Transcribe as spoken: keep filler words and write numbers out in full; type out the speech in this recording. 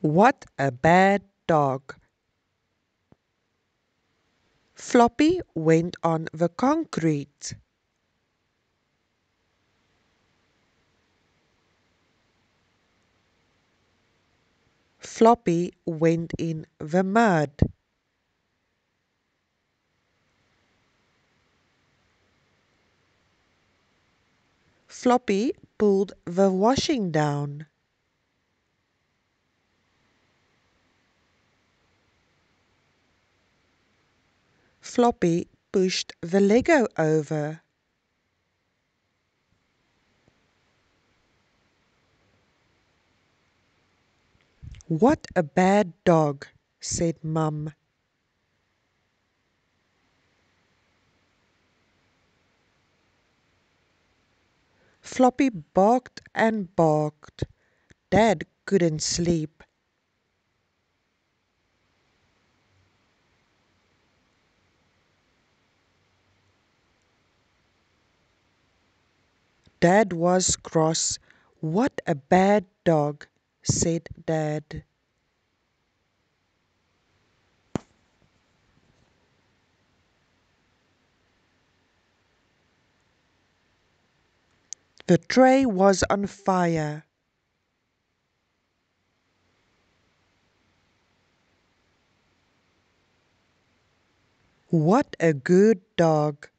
What a bad dog. Floppy went on the concrete. Floppy went in the mud. Floppy pulled the washing down. Floppy pushed the Lego over. What a bad dog, said Mum. Floppy barked and barked. Dad couldn't sleep. Dad was cross. What a bad dog, said Dad. The tray was on fire. What a good dog,